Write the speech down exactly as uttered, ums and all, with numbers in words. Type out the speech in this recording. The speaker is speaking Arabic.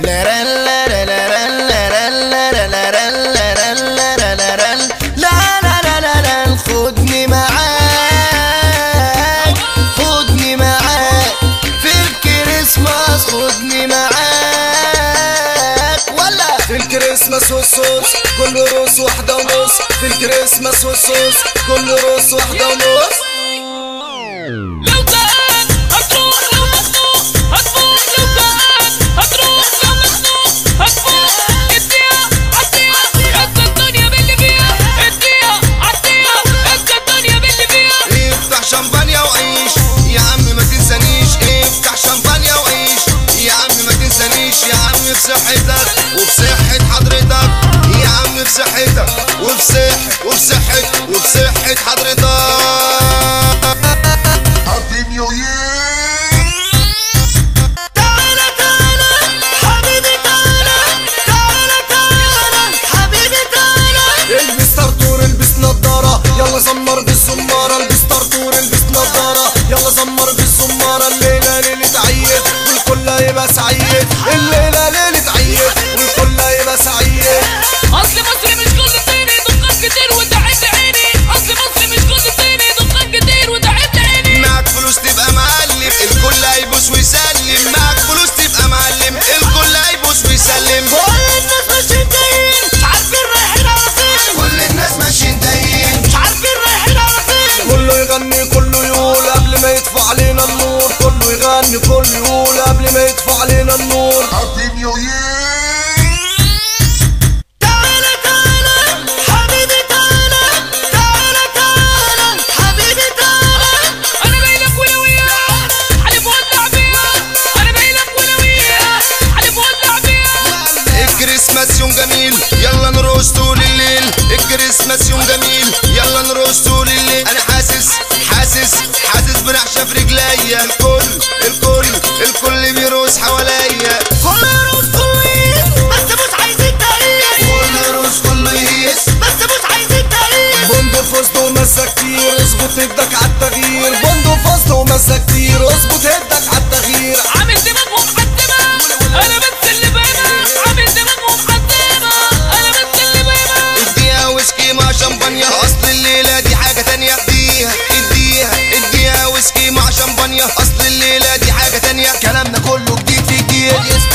خدني معاك خدني معاك في الكريسماس، خدني معاك ولا في الكريسماس والصوص كل روس واحدة ونص، في الكريسماس والصوص كل روس واحدة ونص. لو زهقان هتروح، لو مخنوق هتفوق، لو زهقان هتروح، لو مخنوق هتفوق. اديها عديها انسى الدنيا باللي فيها، اديها عديها انسى الدنيا باللي فيها. افتح شمبانيا وعيش يا عم ما تنسانيش، افتح شمبانيا وعيش يا عم ما تنسانيش، يا عم بصحتك وبصحة حضرتك، يا عم بصحتك وبصحة وبصحة وبصحة حضرتك. هابي نيو يير. تعالى تعالى حبيبي تعالى، تعالى تعالى حبيبي تعالى. البس طرطور البس نضارة يلا زمر بالزمارة، البس طرطور البس نضارة يلا زمر بالزمارة. الليلة ليلة عيد والكل هيبقى سعيد، الليلة ليلة عيد والكل هيبقى سعيد. اصل مصر مش كل الدنيا دقات كتير وتعبت عيني، اصل مصر مش كل الدنيا دقات كتير وتعبت عيني. معك فلوس تبقى معلم الكل هيبوس ويسلم، معك فلوس تبقى معلم الكل هيبوس ويسلم. كل الناس ماشيين تايهين مش عارفين رايحين على فين، كل الناس ماشيين تايهين مش عارفين رايحين على فين. كله يغني كله يقول قبل ما يطفى علينا النور، كله يغني كله يقول قبل ما يطفى علينا النور. هابي نيو يير. تعالى تعالى حبيبي تعالى، تعالى تعالى حبيبي تعالى. انا بايلك وانا وياك حلف ولع بيها، انا بايلك وانا وياك حلف ولع بيها. الكريسماس يوم جميل يلا نرقص طول الليل، الكريسماس يوم جميل يلا نرقص طول الليل. انا حاسس حاسس حاسس برعشة في رجليا، الكل الكل الكل بيرقص حواليا. كل روس كله يهيس بس مش عايزين تهيس، كل روس كله يهيس بس مش عايزين تهيس. بندق فصل ومسا كتير اظبط ايدك عالتغيير، بندق فصل ومسا كتير اظبط ايدك عالتغيير. عامل دماغ ومحدمة انا بس اللي فاهمة، عامل دماغ ومحدمة انا بس اللي فاهمة. اديها ويسكي مع شمبانيا اصل الليلة دي حاجة تانية، اديها اديها اديها ويسكي مع شمبانيا اصل الليلة دي حاجة تانية. كلامنا كله جديد في جديد.